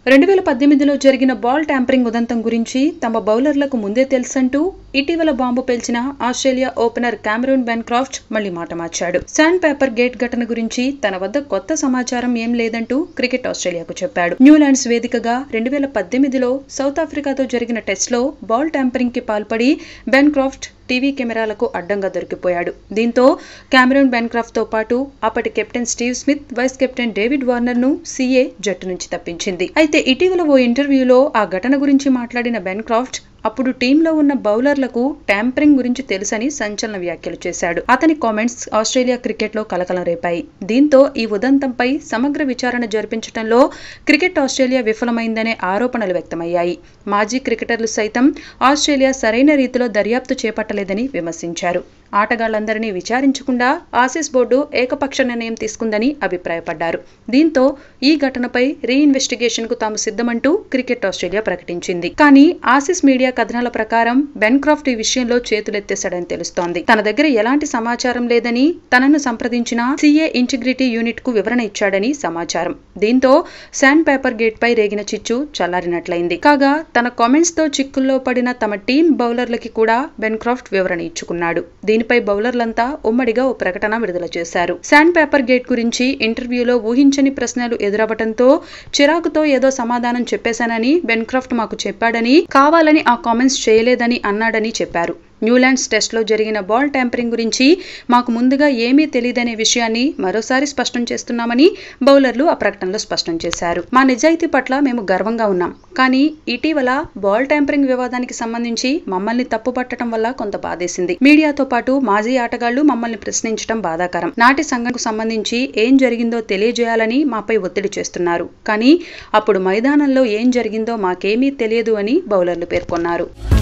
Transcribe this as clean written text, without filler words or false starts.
2018లో జరిగిన ball tampering ఉదంతం గురించి తమ బౌలర్లకు ముందే తెలుసంటూ ఇటీవల బాంబు పేల్చిన ఆస్ట్రేలియా ఓపెనర్ కామరూన్ బెన్క్రాఫ్ట్ మళ్లీ మాట మార్చాడు. శాండ్ పేపర్ గేట్ ఘటన గురించి తన వద్ద కొత్త సమాచారం ఏం లేదంటూ క్రికెట్ ఆస్ట్రేలియాకు చెప్పాడు. న్యూలాండ్స్ వేదికగా 2018లో సౌత్ ఆఫ్రికాతో జరిగిన టెస్ట్లో బాల్ ట్యాంపరింగ్ కి పాల్పడి బెన్క్రాఫ్ట్ టీవీ కెమెరాలకు అడ్డంగా దొరికిపోయాడు. దీంతో కామరూన్ బెన్క్రాఫ్ట్ తో పాటు అప్పటి captain Steve Smith, vice captain David Warner ను సీఏ జట్టు నుంచి తప్పించింది. అయితే ఇటీవల ఓ ఇంటర్వ్యూలో ఆ ఘటన గురించి మాట్లాడిన బెన్క్రాఫ్ట్ అప్పుడు టీంలో ఉన్న బౌలర్లకు ట్యాంపరింగ్ గురించి తెలుసని సంచలన వ్యాఖ్యలు చేశాడు. అతని కామెంట్స్ ఆస్ట్రేలియా క్రికెట్ లో కలకలం రేపాయి. దీంతో ఈ ఉదంతంపై సమగ్ర విచారణ జరిపించడంలో క్రికెట్ ఆస్ట్రేలియా విఫలమైందనే ఆరోపణలు వ్యక్తమయ్యాయి. మాజీ క్రికెటర్లు సైతం ఆస్ట్రేలియా సరైన రీతిలో దర్యాప్తు చేపట్టలేదని విమర్శించారు. ఆటగాళ్లందరినీ విచారించకుండా ఆసీస్ బోర్డు ఏకపక్ష నిర్ణయం తీసుకుందని అభిప్రాయపడ్డారు. దీంతో ఈ ఘటనపై రీఇన్వెస్టిగేషన్ కు తాము సిద్ధమంటూ క్రికెట్ ఆస్ట్రేలియా ప్రకటించింది. కానీ ఆసీస్ మీడియా కథనాల ప్రకారం బెన్క్రాఫ్ట్ ఈ విషయంలో చేతులెత్తేశాడని తెలుస్తోంది. తన దగ్గర ఎలాంటి సమాచారం లేదని, తనను సంప్రదించిన సీఏ ఇంటిగ్రిటీ యూనిట్ కు వివరణ ఇచ్చాడని సమాచారం. దీంతో శాండ్ పేపర్ గేట్ పై రేగిన చిచ్చు చల్లారినట్లయింది. కాగా తన కామెంట్స్ తో చిక్కుల్లో పడిన తమ టీం బౌలర్లకి కూడా బెన్క్రాఫ్ట్ వివరణ ఇచ్చుకున్నాడు. దీనిపై బౌలర్లంతా ఉమ్మడిగా ఓ ప్రకటన విడుదల చేశారు. శాండ్ పేపర్ గేట్ గురించి ఇంటర్వ్యూలో ఊహించని ప్రశ్నలు ఎదురవడంతో చిరాకుతో ఏదో సమాధానం చెప్పేశానని బెన్క్రాఫ్ట్ మాకు చెప్పాడని, కావాలని ఆ కామెంట్స్ చేయలేదని అన్నాడని చెప్పారు. న్యూలాండ్స్ టెస్ట్లో జరిగిన బాల్ ట్యాంపరింగ్ గురించి మాకు ముందుగా ఏమీ తెలియదనే విషయాన్ని మరోసారి స్పష్టం చేస్తున్నామని బౌలర్లు ఆ ప్రకటనలో స్పష్టం చేశారు. మా నిజాయితీ పట్ల మేము గర్వంగా ఉన్నాం. కానీ ఇటీవల బాల్ ట్యాంపరింగ్ వివాదానికి సంబంధించి మమ్మల్ని తప్పుపట్టడం వల్ల కొంత బాధేసింది. మీడియాతో పాటు మాజీ ఆటగాళ్లు మమ్మల్ని ప్రశ్నించడం బాధాకరం. నాటి సంఘటనకు సంబంధించి ఏం జరిగిందో తెలియజేయాలని మాపై ఒత్తిడి చేస్తున్నారు. కానీ అప్పుడు మైదానంలో ఏం జరిగిందో మాకేమీ తెలియదు అని బౌలర్లు పేర్కొన్నారు.